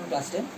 Afternoon class 10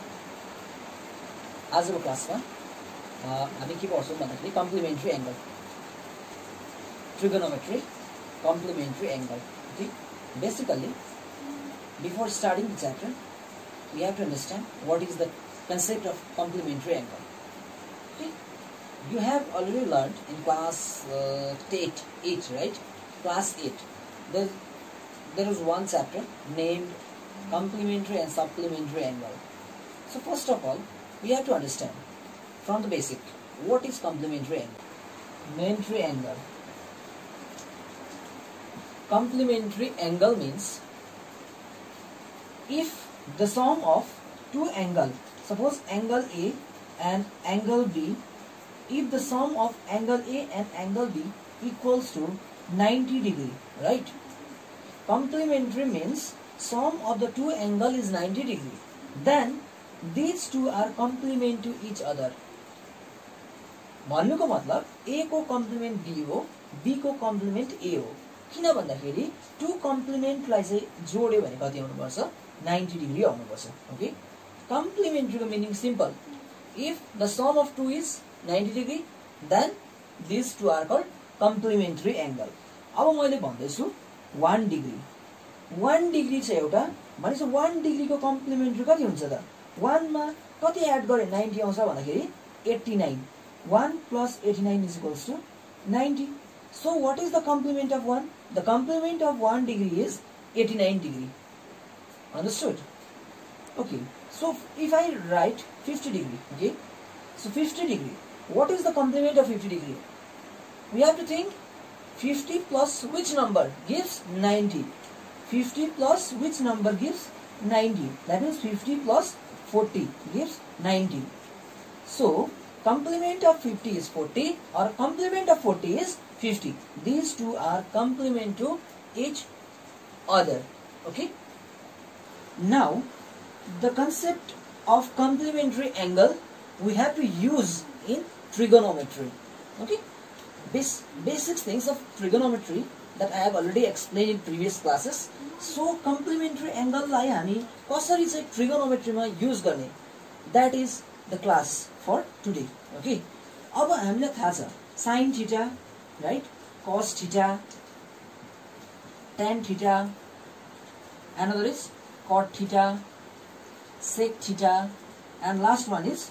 आजको क्लासमा हामी के पढ्छौं भन्दाखेरि complementary angle trigonometry complementary angle okay basically before starting the chapter we have to understand what is the concept of complementary angle okay you have already learned in class 8 right class 8 there is one chapter named complementary and supplementary angle. So first of all we have to understand from the basic what is complementary angle. Complementary angle. Complementary angle means if the sum of two angles, suppose angle A and angle B, if the sum of angle A and angle B equals to 90 degree, right? Complementary means sum of the two angle is 90 degree. Then these two are complement to each other. भन्नुको मतलब A को complement B हो, B को complement A हो. किन भन्दाखेरि to कम्प्लिमेन्टलाई चाहिँ जोड्यो भने कति आउनु पर्छ 90 डिग्री आउनु पर्छ. ओके कम्प्लिमेन्ट्रीको meaning simple. If the sum of two is 90 degree then this two are called complementary angle. अब मैले भन्दैछु 1 डिग्री 1 डिग्री चाहिँ एउटा भनेपछि 1 डिग्री को कम्प्लिमेन्ट्री कति हुन्छ त 1 मा कति एड गरे 90 आउँछ भन्दाखेरि 89. 1 plus 89 is equals to 90. So what is the complement of 1? The complement of 1 degree is 89 degree. Understood? Okay. So if I write 50 degree, okay. So 50 degree. What is the complement of 50 degree? We have to think 50 plus which number gives 90. 50 plus which number gives 90? That means 50 plus 40 gives 90. So complement of 50 is 40 or complement of 40 is 50. These two are complement to each other. Okay. Now the concept of complementary angle we have to use in trigonometry. Okay. Basic things of trigonometry that I have already explained in previous classes. So complementary angle लाई हामी कसरी चाहिँ trigonometry मा use गर्ने, that is the class for today. Okay. अब हामीलाई थाहा छ sin theta, right? Cos theta, tan theta, another is cot theta, sec theta, and last one is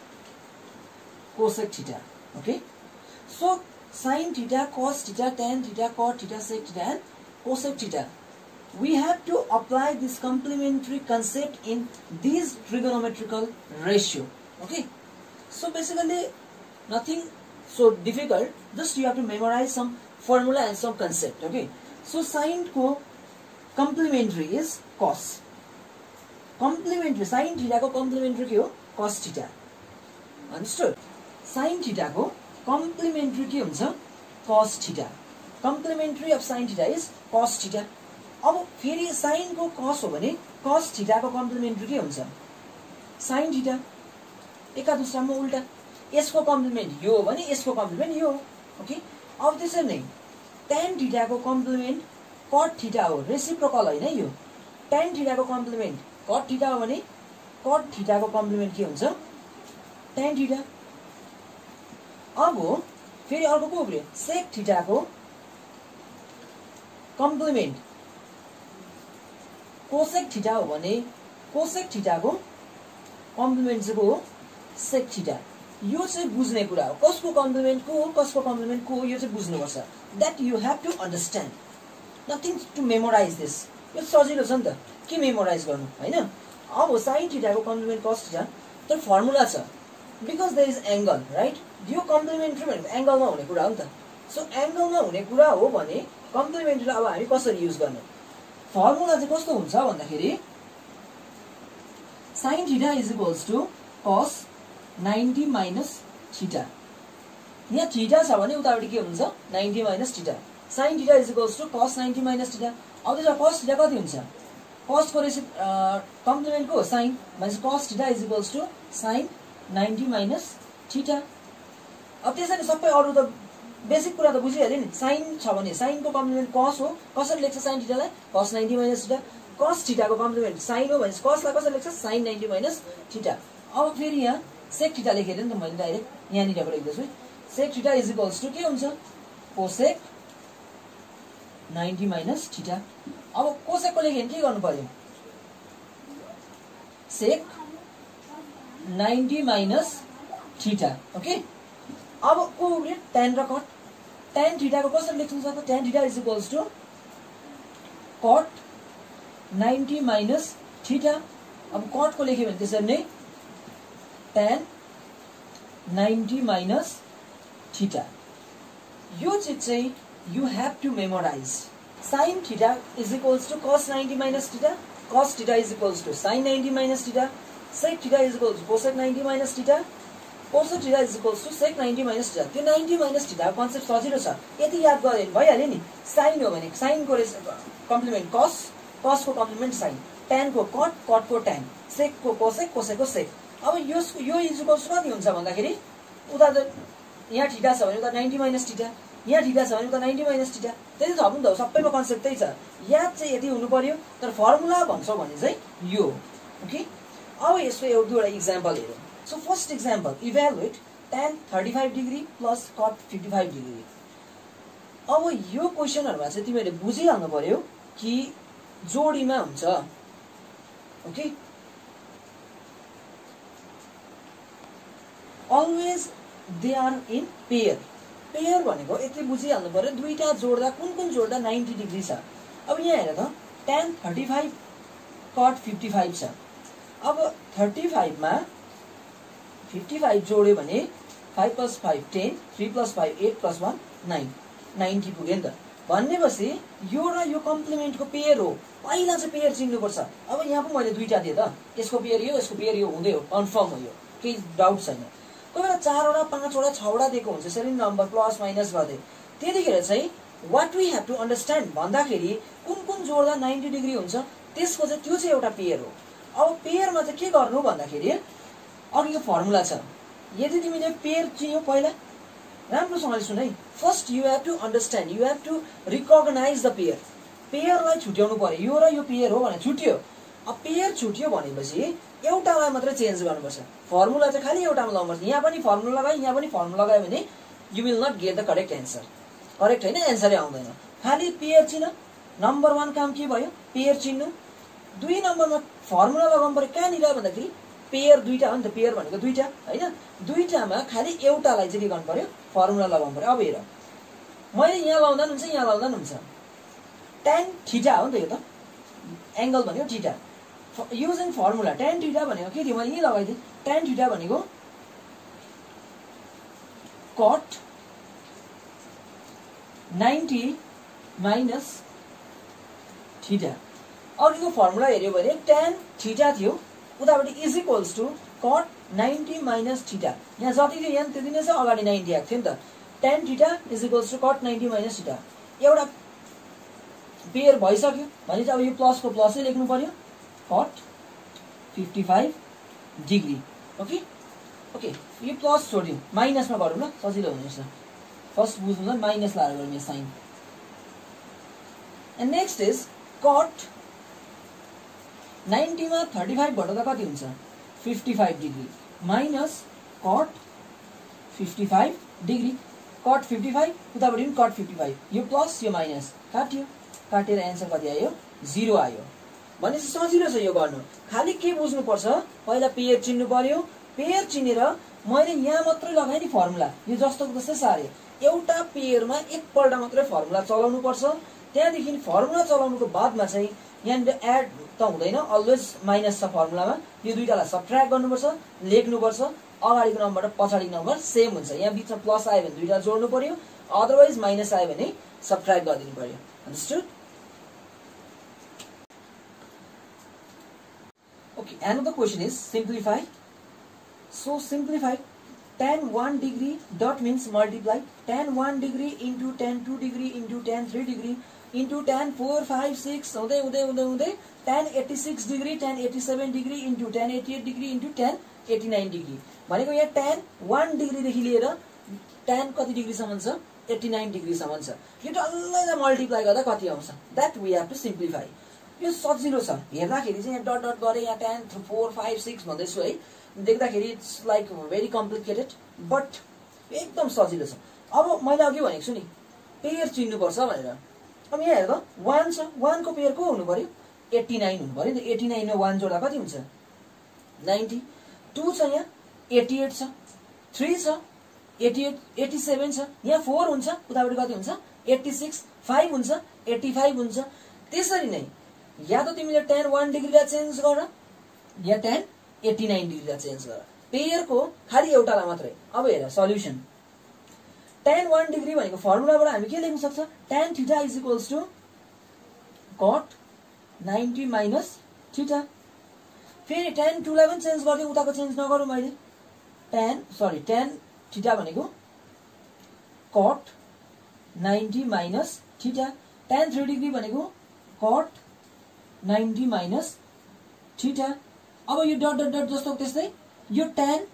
cosec theta. Okay. So sin theta, cos theta, tan theta, cot theta, sec theta, and cosec theta. We have to apply this complementary concept in these trigonometrical ratio. Okay. So basically nothing so difficult, just you have to memorize some formula and some concept. Okay. So sin को complementary is cos. Complementary sin theta को complementary के हो cos theta. Understood? Sin theta को complementary के हुन्छ cos theta. Complementary of sin theta is cos theta. अब फेरि sin को cos हो भने cos theta को complementary के हुन्छ sin theta. एका दुसरामा उल्टा यसको कम्प्लिमेन्ट यो हो भने यसको कम्प्लिमेन्ट यो हो. ओके. अब त्यसरी नै tan थीटा को कम्प्लिमेन्ट cot थीटा हो, रेसिप्रोकल हैन यो. tan थीटा को कम्प्लिमेन्ट cot थीटा हो भने cot थीटा को कम्प्लिमेन्ट के हुन्छ tan थीटा. अब फेरि अर्को को उब्रियो sec थीटा को कम्प्लिमेन्ट cosec थीटा हो भने cosec थीटा को कम्प्लिमेन्ट चाहिँ को हो sec थीटा. यो चाहिँ बुझ्ने कुरा हो. कसको कम्प्लिमेन्ट को हो, कसको कम्प्लिमेन्ट को हो, यो चाहिँ बुझ्नुपर्छ. That you have to understand. Nothing to memorize this. यो सजिलो छ नि त, के मेमोराइज गर्नु हैन. अब sin थीटा को कम्प्लिमेन्ट cos थीटा तर फर्मुला छ. Because there is angle, right? यो कम्प्लिमेन्ट्री भनेको एंगलमा हुने कुरा हो नि त. सो एंगलमा हुने कुरा हो भने कम्प्लिमेन्ट्री अब हामी कसरी युज गर्ने, फर्मुला चाहिँ कस्तो हुन्छ भन्दाखेरि sin theta is equals to cos 90 minus theta. यहाँ थीटा छ भने उतापटि के हुन्छ 90 minus theta. sin theta is equals to cos 90 minus theta. अब त्यसमा cos theta कति हुन्छ, cos को कम्प्लिमेन्ट को sin minus cos theta is equals to sin 90 minus theta. अब त्यसैले सबै अरु त बेसिक कुरा त बुझिहाल्यो नि. sin छ भने sin को कम्प्लिमेन्ट cos हो, कसरी लेख्छ sin theta लाई cos 90 minus theta. cos theta को कम्प्लिमेन्ट sin हो भने cos लाई कसरी लेख्छ sin 90 माइनस थीटा। अब फेरि यहाँ sec थीटा लेखेर नि त मैले डाइरेक्ट यहाँनिरबाट लेख्दैछु sec theta is equals to के हुन्छ cosec 90 माइनस थीटा। अब cosec को लेख्यो भने के गर्नु पर्यो sec 90 माइनस थीटा। ओके अब को tan र cot tan थीटा को कसरी लेख्न सक्छ tan theta is equals to cot 90 minus theta. अब cot को लेख्यो भने त्यसरी नै tan 90 माइनस थीटा। यो चीज चाहिँ you have to memorize sin theta is equals to cos 90 minus theta, cos theta is equals to sin 90 minus theta, sec theta is equals to cosec 90 minus theta, cosec theta is equals to sec 90 minus theta। त्यो 90 minus theta concept सजिलो छ, यति याद गरे भइहाल्यो नि। sin हो भने sin को कम्प्लिमेन्ट cos, cos को कम्प्लिमेन्ट sin, tan को cot, cot को tan, sec को cosec, cosec को sec। अब यो इज इक्वल्स टु कति हुन्छ भन्दाखेरि उता त यहाँ थीटा छ भने उता 90 माइनस थीटा, यहाँ थीटा छ भने उता 90 माइनस थीटा। त्यही त थप्नु त सबैको कन्सेप्ट त्यही छ, याद चाहिँ यति हुनु पर्यो। तर फर्मुला भन्छौ भने चाहिँ यो। ओके अब यसको एक दुईवटा इक्जाम्पल हेरौँ। So first example evaluate tan 35 degree plus cot 55 degree. अब यो क्वेसनहरुमा चाहिँ तिमीले बुझिहाल्नु पर्यो कि जोडीमा हुन्छ। Okay always they are in pair. Pair भनेको यति बुझिहाल्नु पर्यो दुईटा जोड्दा कुन जोड्दा 90 डिग्री छ। अब यहाँ हेर त tan 35 cot 55 छ। अब 35 मा 55 जोड्यो भने 5 + 5 10, 3 + 5 8 + 1 9, 90 पुग्यो नि त। भन्नेपछि यो र यो कम्प्लिमेन्टको पेयर हो, पहिला चाहिँ पेयर चिन्नु पर्छ। अब यहाँ पो मैले दुईटा दिए त, यसको पेयर यो, यसको पेयर यो हुँदै हो, कन्फर्म हो, यो केही डाउट छैन। कोही बेला 4 वटा 5 वटा 6 वटा दिएको हुन्छ सेरियल नम्बर प्लस माइनस गर्दै, त्यतिखेर चाहिँ what we have to understand भन्दाखेरि कुन जोड्दा 90 डिग्री हुन्छ त्यसको चाहिँ त्यो चाहिँ एउटा पेयर हो। अब पेयरमा चाहिँ के गर्नु भन्दाखेरि अघिको फर्मुला छ, यदि तिमीले पेयर चिन्यौ पहिला राम्रोसँगले सुन है। First you have to understand, you have to recognize the pair. पेयरलाई छुट्याउनु पर्यो, यो र यो पेयर हो भने छुट्यो। अब पेयर छुट्यो भनेपछि एउटालाई मात्र चेन्ज गर्नुपर्छ, फर्मुला चाहिँ खाली एउटामा लगाउनुपर्छ। यहाँ पनि फर्मुला लगायो, यहाँ पनि फर्मुला लगायो भने you will not get the correct answer. Correct हैन, एन्सरै आउँदैन। खाली पेयर चिन, नम्बर 1 काम के भयो पेयर चिन्नु। 2 नम्बरमा फर्मुला लगाउनु पर्यो। कहाँनिर भन्दाखेरि पेयर दुईटा हो नि त, पेयर भनेको दुईटा हैन, दुईटामा खाली एउटालाई चाहिँ के गर्नु पर्यो फर्मुला लगाउनु पर्यो। अब हेर मैले यहाँ लाउँदा हुन्छ, यहाँ लाउँदा हुन्छ। tan थीटा हो नि त, यो त एंगल भनेको theta. Using formula tan theta भनेको के थियो मैले यही लगाइदिएँ। tan थीटा भनेको cot 90 माइनस थीटा। अघिको फर्मुला हेर्यो भने tan थीटा थियो, उताबाट is equals to cot 90 minus theta. यहाँ जति थियो यहाँ त्यति नै छ, अगाडि 90 आएको थियो नि त। tan theta is equals to cot 90 minus theta. एउटा पेयर भइसक्यो भने चाहिँ अब यो प्लस को प्लसै लेख्नु पर्यो, cot 55 डिग्री। ओके ओके यो प्लस छोड्यौं, माइनसमा गरौँ ल, सजिलो हुनेछ। फर्स्ट बुझ्नु ल, माइनस लाएर गरौँ यो sign. And next is cot 90 मा 35 भट्दा कति हुन्छ 55 degree minus cot 55 degree. cot 55 उताबाट पनि cot 55, यो प्लस यो माइनस काट्यो, काटेर एन्सर कति आयो 0 आयो। भनेपछि सजिलो छ यो गर्नु। खाली के बुझ्नु पर्छ, पहिला पेयर चिन्नु पर्यो। पेयर चिनेर मैले यहाँ मात्रै लगाएँ नि फर्मुला, यो जस्तोको जस्तै सारे। एउटा पेयरमा एकपल्ट मात्रै फर्मुला चलाउनु पर्छ। त्यहाँदेखि फर्मुला चलाउनुको बादमा चाहिँ यहाँ एड त हुँदैन, अलवेज माइनस छ फर्मुलामा। यो दुईटालाई सबट्र्याक्ट गर्नुपर्छ, लेख्नुपर्छ। अगाडिको नम्बर र पछाडिको नम्बर सेम हुन्छ। यहाँ बिचमा प्लस आयो भने दुईटा जोड्नु पर्यो, अदरवाइज माइनस आयो भने सबट्र्याक्ट गरिदिनु पर्यो। Understood? Okay, another question is simplify. So simplify tan 1 degree dot means multiply tan 1 degree into tan 2 degree into tan 3 degree into tan 4 5 6 हुँदै हुँदै हुँदै हुँदै tan 86 degree tan 87 degree into tan 88 degree into tan 89 degree। भनेको यहाँ tan 1 degree देखि लिएर tan कति degree सम्म छ 89 डिग्री सम्म छ। यो डल्लैलाई मल्टिप्लाई गर्दा कति आउँछ, that we have to simplify। यो सजिलो छ हेर्दाखेरि चाहिँ यहाँ डट डट गरे यहाँ 10 4 5 6 भन्दैछु है देख्दाखेरि it's like very complicated but एकदम सजिलो छ। अब मैले अघि भनेको छु नि पेयर चिन्नुपर्छ भनेर। अब यहाँ हेर त 1 छ 1 को पेयर को हुनु पर्यो 89 हुनु पर्यो नि त। 89 मा 1 जोड्दा कति हुन्छ 90। 2 छ यहाँ 88 छ 3 छ 88 87 छ यहाँ 4 हुन्छ उताबाट कति हुन्छ 86 5 हुन्छ 85 हुन्छ। त्यसरी नै या त तिमीले 10 1 डिग्रीलाई चेन्ज गर या 10 89 डिग्रीलाई चेन्ज गर पेयरको खाली एउटालाई मात्रै। अब हेर सल्युसन tan 1 डिग्री भनेको फर्मुलाबाट हामी के लेख्न सक्छ tan theta is equals to cot 90 minus theta. फेरि tan 2 लाई पनि चेन्ज गर्दै उताको चेन्ज नगरौँ मैले tan थीटा भनेको cot 90 minus theta. tan 3 degree भनेको cot 90 माइनस थीटा। अब यो डट डट डट जस्तो त्यस्तै यो tan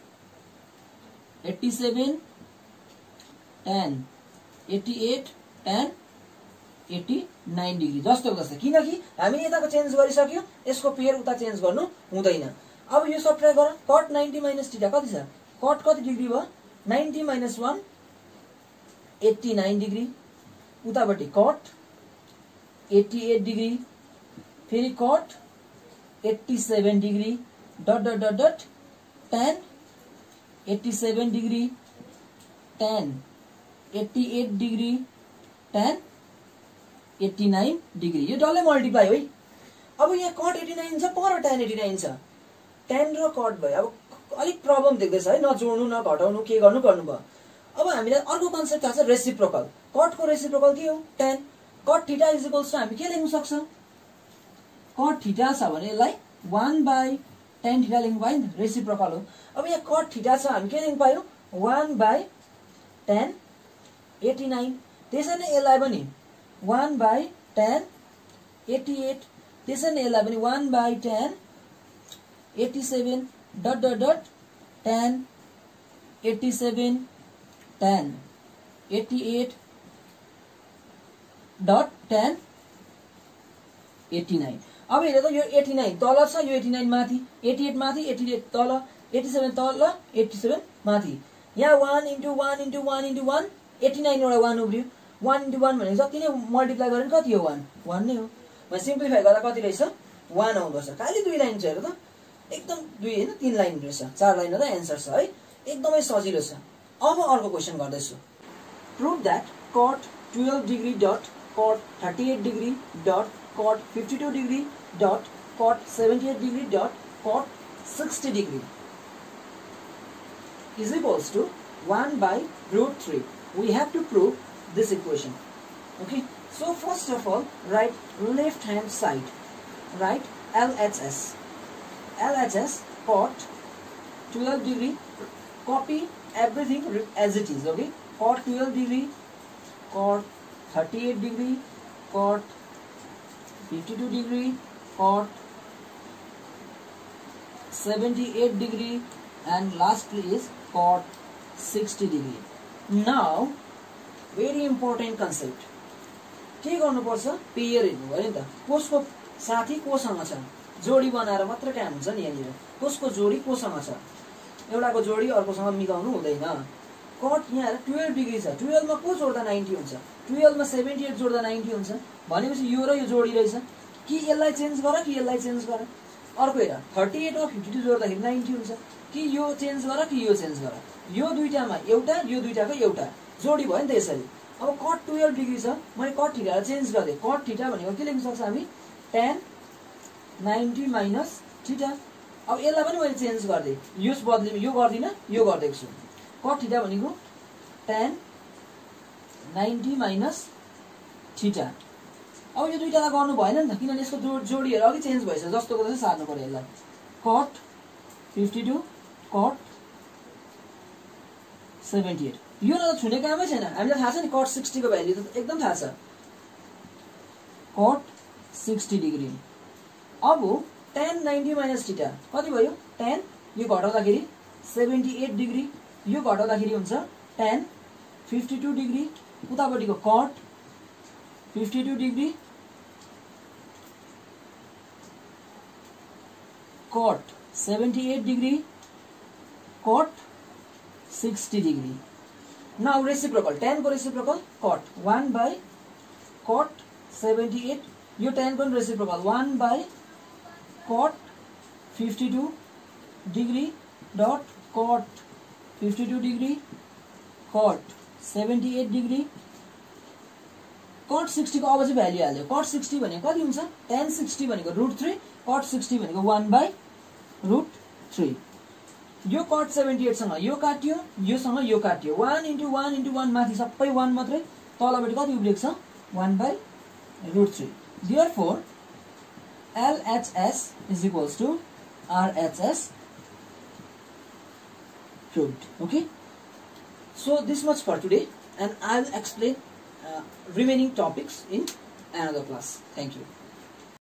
87 tan 88 tan 89 डिग्री जस्तो जस्तो किनकि हामी यताको चेन्ज गरिसक्यो यसको पेयर उता चेन्ज गर्नु हुँदैन। अब यो सब्ट्र्याक्ट गर cot 90 माइनस थीटा कति छ cot कति डिग्री भयो 90 माइनस 1 89 डिग्री उतापट्टि cot 88 डिग्री फेरि cot 87 degree dot dot dot dot tan 87 degree tan 88 degree tan 89 degree यो डल्लै मल्टिप्लाई है। अब यहाँ cot 89 छ पर tan 89 छ tan र cot भयो। अब अलिक प्रब्लम देख्दैछ है नजोड्नु न घटाउनु के गर्नु भयो। अब हामीलाई अर्को कन्सेप्ट थाहा छ रेसिप्रोकल। cot को रेसिप्रोकल के हो tan cot theta is equals to हामी के लेख्न सक्छ cot थीटा छ भने यसलाई 1/tan थीटा लेख्नु पायो नि रेसिप्रोकल हो। अब यहाँ cot थीटा छ हामी के लेख्नु पायो 1/tan 89। त्यसरी नै यसलाई पनि 1/tan 88 त्यसरी नै यसलाई पनि 1/tan 87 dot dot dot tan 87 tan 88 dot tan 89। अब हेर त यो 89 तल छ यो 89 माथि 88 माथि 88 तल 87 तल 87 माथि यहाँ 1 into 1 into 1 into 1 89 वटा 1 उब्रियो 1 into 1 भनेको जति नै मल्टिप्लाई गरे कति हो 1 नै हो। म सिम्प्लिफाई गर्दा कति रहेछ 1 आउँदछ। खाली 2 लाइन छ हेर त एकदम 2 हैन 3 लाइन रहेछ 4 लाइन त एन्सर छ है एकदमै सजिलो छ। अब अर्को क्वेशन गर्दैछु prove that cot 12 degree dot cot 38 degree dot cot 52 degree dot cot 78 degree dot cot 60 degree is equals to 1/√3. We have to prove this equation. Okay. So first of all, write left hand side. Write LHS. LHS cot 12 degree. Copy everything as it is. Okay. Cot 12 degree. Cot 38 degree. Cot 52 degree. Cot 78 degree. And lastly is cot 60 degree. Now very important concept के गर्नुपर्छ pair हेर्नु पर्यो नि त कसको साथी कोसँग छ जोडी बनाएर मात्र काम हुन्छ नि। यहाँनिर कसको जोडी कोसँग छ एउटाको जोडी अर्कोसँग मिलाउनु हुँदैन। कट यहाँ 12 डिग्री छ 12 मा को जोड्दा 90 हुन्छ 12 मा 78 जोड्दा 90 हुन्छ भनेपछि यो र यो जोडी रहेछ कि यसलाई चेन्ज गर कि यसलाई चेन्ज गर। अर्को हेर 38 र 52 जोड्दाखेरि 90 हुन्छ कि यो चेन्ज गर कि यो चेन्ज गर। यो दुईटामा एउटा यो दुईटाको एउटा जोडी भयो नि त यसरी। अब cot 12 डिग्री छ मैले cot थीटालाई चेन्ज गर्दै cot थीटा भनेको के लेख्न सक्छ हामी tan 90 माइनस थीटा। अब यसलाई पनि मैले चेन्ज गर्दै यस बदलीमा यो गर्दिन यो गर्दैछु छु cot थीटा भनेको tan 90 माइनस थीटा। अब यो दुईटालाई गर्नु भएन नि त किनभने यसको जोडीहरु अघि चेन्ज भइसक्यो जस्तोको जस्तै सार्नु पर्यो यसलाई cot 52 cot 78 यो त छुने कामै छैन हामीलाई थाहा छ नि cot 60 को भ्यालु त एकदम थाहा छ cot 60 डिग्री। अब tan 90 माइनस थीटा कति भयो tan यो घटाउँदाखेरि 78 डिग्री यो घटाउँदाखेरि हुन्छ tan 52 डिग्री उतापटिको cot 52 degree cot 78 degree, cot 60 degree. Now reciprocal, tan को reciprocal cot 1 by cot 78, यो tan को reciprocal 1 by cot 52 degree dot cot 52 degree cot 78 degree cot 60 को अब चाहिँ भ्यालु हाल्यो. cot 60 भनेको कति हुन्छ? tan 60 भनेको √3, cot 60 भनेको 1 by √3. यो cot 78 सँग यो काट्यो, यो सँग यो काट्यो. 1 into 1 into 1 माथि सबै 1 मात्रै, तलबाट कति उब्रेको छ? 1 by √3. Therefore, LHS is equals to RHS proved. Okay. So this much for today, and I will explain remaining topics in another class. Thank you.